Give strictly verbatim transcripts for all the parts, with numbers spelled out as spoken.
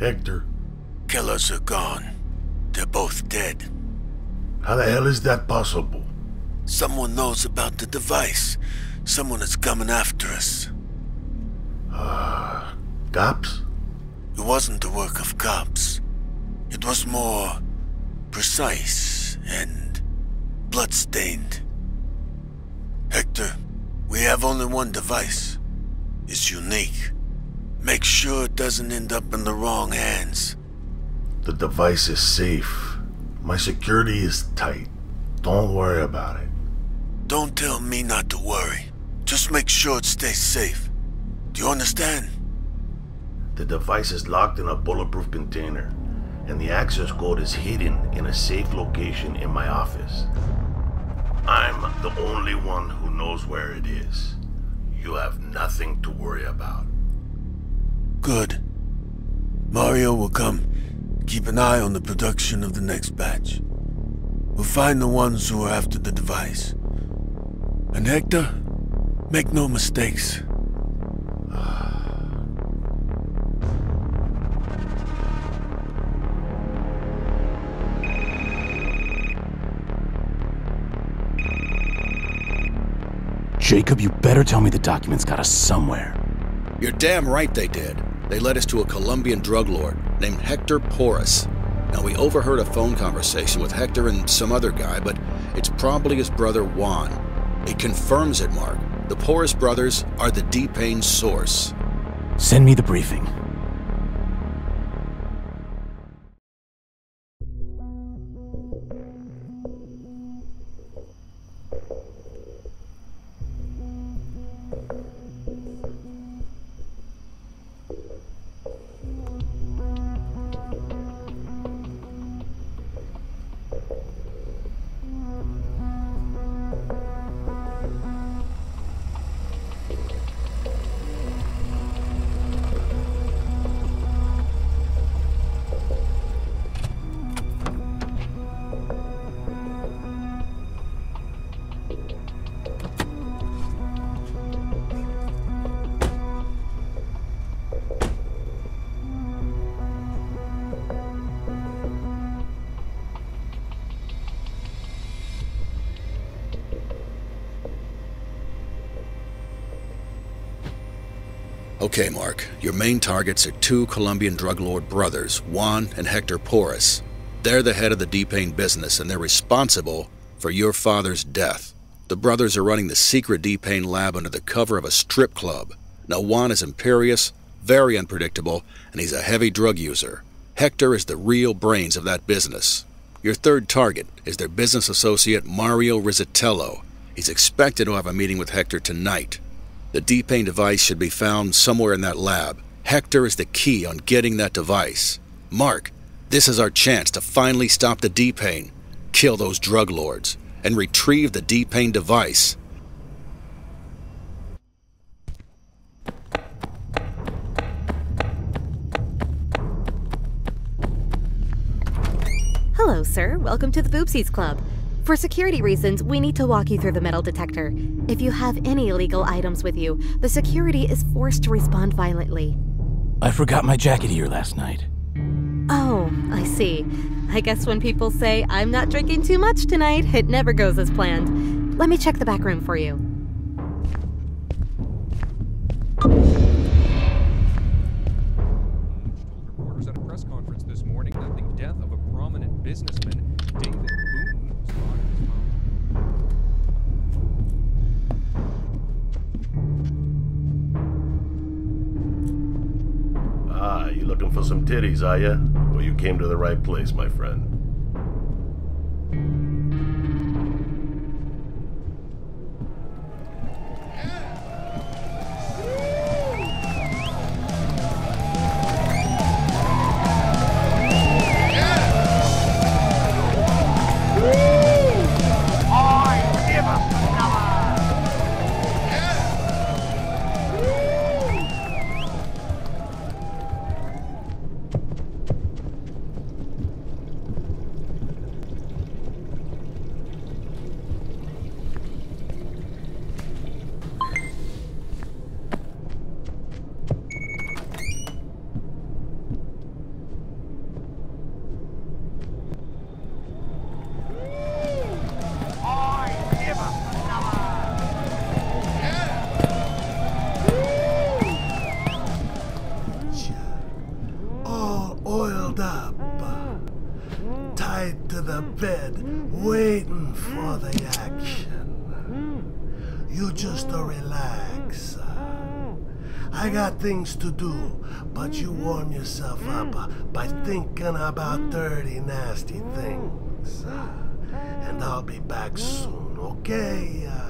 Hector. Killers are gone. They're both dead. How the hell is that possible? Someone knows about the device. Someone is coming after us. Uh, cops? It wasn't the work of cops. It was more precise and bloodstained. Hector, we have only one device. It's unique. Make sure it doesn't end up in the wrong hands. The device is safe. My security is tight. Don't worry about it. Don't tell me not to worry. Just make sure it stays safe. Do you understand? The device is locked in a bulletproof container, and the access code is hidden in a safe location in my office. I'm the only one who knows where it is. You have nothing to worry about. Good. Mario will come. Keep an eye on the production of the next batch. We'll find the ones who are after the device. And Hector, make no mistakes. Jacob, you better tell me the documents got us somewhere. You're damn right they did. They led us to a Colombian drug lord named Hector Porras. Now, we overheard a phone conversation with Hector and some other guy, but it's probably his brother Juan. It confirms it, Mark. The Porras brothers are the D-Pain source. Send me the briefing. Okay, Mark, your main targets are two Colombian drug lord brothers, Juan and Hector Porras. They're the head of the D-Pain business, and they're responsible for your father's death. The brothers are running the secret D-Pain lab under the cover of a strip club. Now, Juan is imperious, very unpredictable, and he's a heavy drug user. Hector is the real brains of that business. Your third target is their business associate, Mario Rizzatello. He's expected to have a meeting with Hector tonight. The D-Pain device should be found somewhere in that lab. Hector is the key on getting that device. Mark, this is our chance to finally stop the D-Pain, kill those drug lords, and retrieve the D-Pain device. Hello, sir. Welcome to the Boobsies Club. For security reasons, we need to walk you through the metal detector. If you have any illegal items with you, the security is forced to respond violently. I forgot my jacket here last night. Oh, I see. I guess when people say, I'm not drinking too much tonight, it never goes as planned. Let me check the back room for you. Reporters at a press conference this morning that the death of a prominent businessman, David Boone, was spotted his phone. Ah, you looking for some titties, are ya? Well, you came to the right place, my friend. time for the action. You just uh, relax. I got things to do, but you warm yourself up uh, by thinking about dirty, nasty things. Uh, and I'll be back soon, okay? Uh,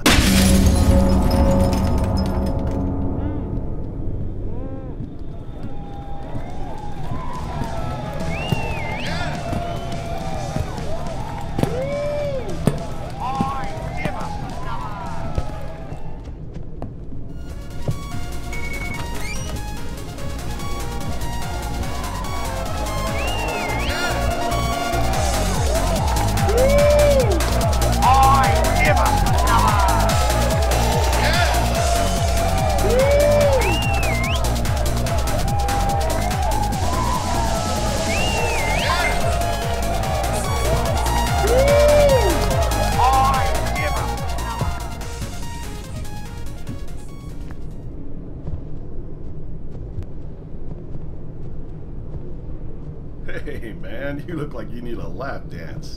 Hey, man, you look like you need a lap dance.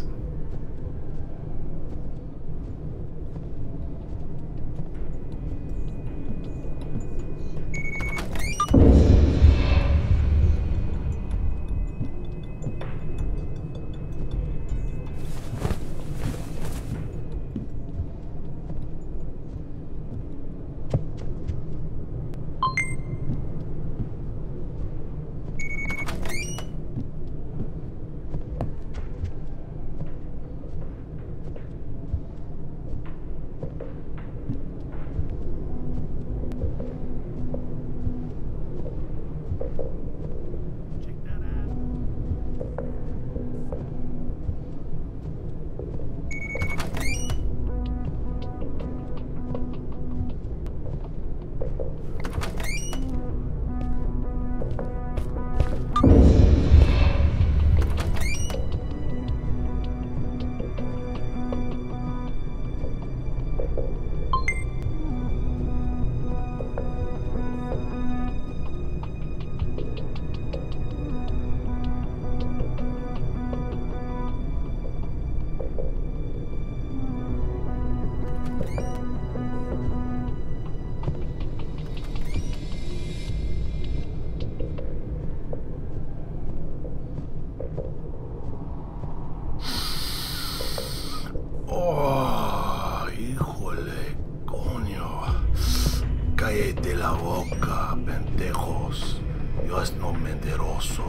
Oh, híjole, coño. Cállate la boca, pendejos. Yo es no mentiroso.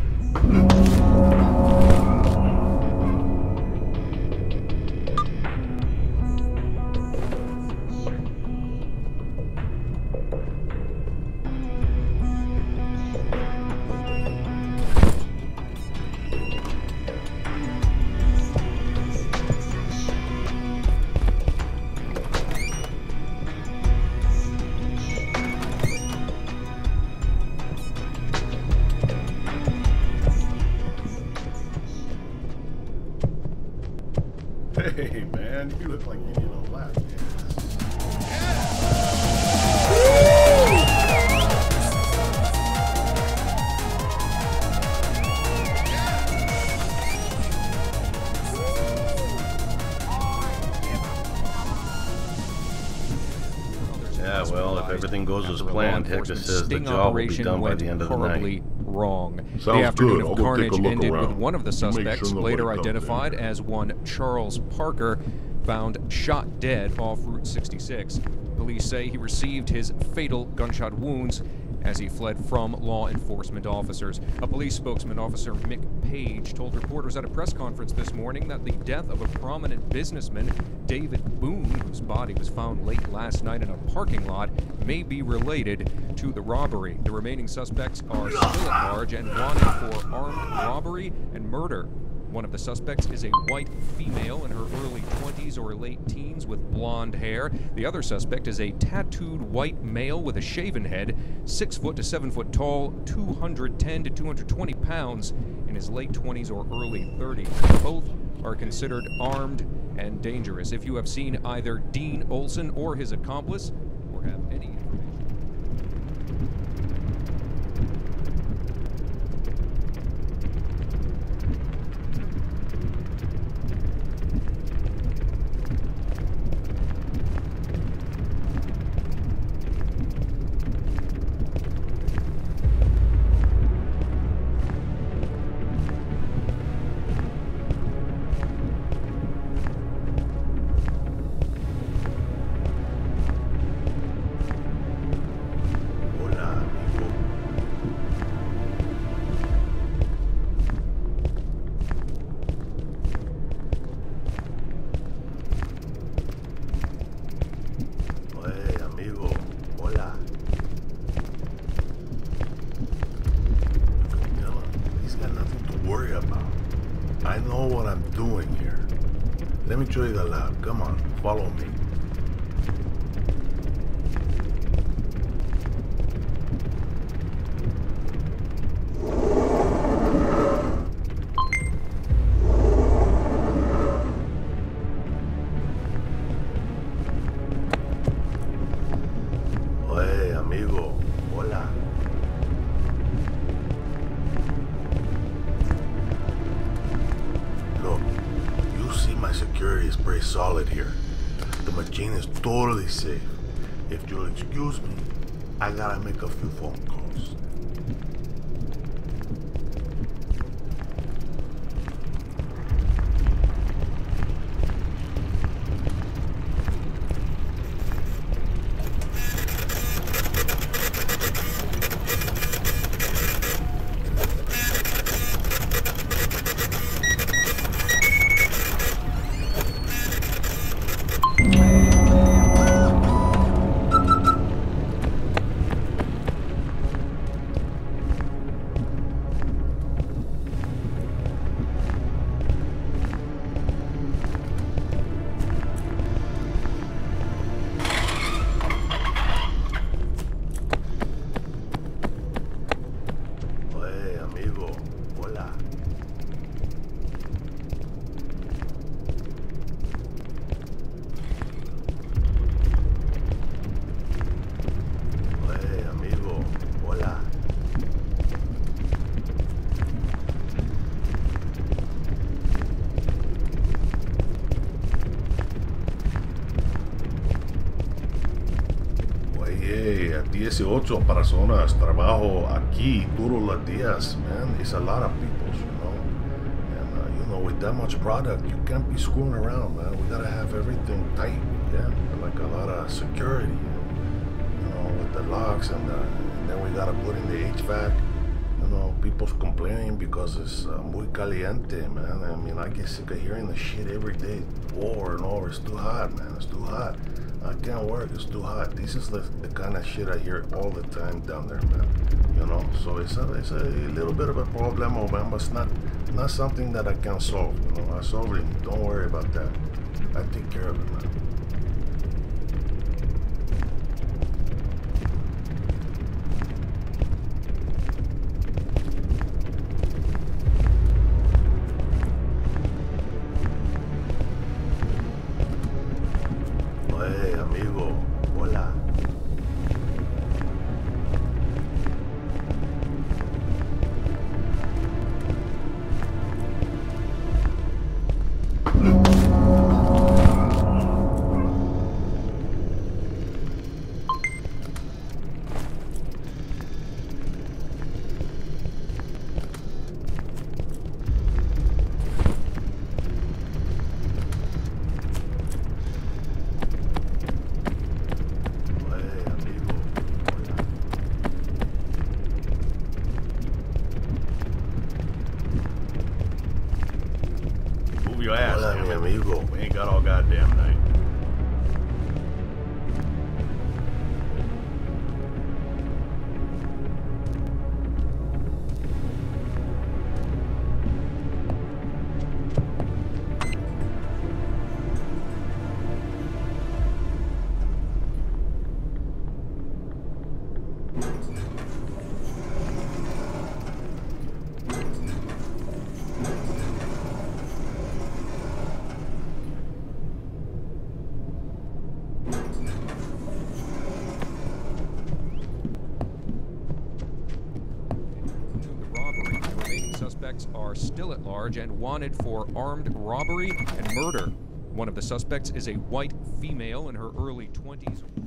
Hey, man, you look like you need a lap dance. Yeah, well, if everything goes as planned, Hector says the sting job will be operation done by went the end of the horribly night. wrong. Sounds the afternoon good. I'll of go take a carnage look ended around. with one of the Make sure suspects, nobody later comes in. identified as one Charles Parker, found shot dead off Route sixty-six. Police say he received his fatal gunshot wounds as he fled from law enforcement officers. A police spokesman, Officer Mick Page, told reporters at a press conference this morning that the death of a prominent businessman, David Boone, whose body was found late last night in a parking lot, may be related to the robbery. The remaining suspects are still at large and wanted for armed robbery and murder. One of the suspects is a white female in her early twenties or late teens with blonde hair. The other suspect is a tattooed white male with a shaven head, six foot to seven foot tall, two hundred ten to two hundred twenty pounds, in his late twenties or early thirties. Both are considered armed and dangerous. If you have seen either Dean Olson or his accomplice, or have any information. me show you the lab. Come on, follow me. Oye, amigo. Hola. Look, you see my security is pretty solid here. The machine is totally safe. If you'll excuse me, I gotta make a few phone calls. dieciocho personas trabajo aquí todos los días, man. It's a lot of people, you know. And, uh, you know, with that much product, you can't be screwing around, man. We gotta have everything tight, yeah. Like a lot of security, you know, with the locks and, the, and then we gotta put in the H V A C. You know, people's complaining because it's uh, muy caliente, man. I mean, I get sick of hearing the shit every day, over and over. It's too hot, man. It's too hot. I can't work, it's too hot. This is the, the kind of shit I hear all the time down there, man. You know, so it's a, it's a little bit of a problem, man, but it's not, not something that I can solve, you know. I solve it, don't worry about that. I take care of it, man. Your ass, Hola, mi amigo. We ain't got all goddamn night. Are still at large and wanted for armed robbery and murder. One of the suspects is a white female in her early twenties.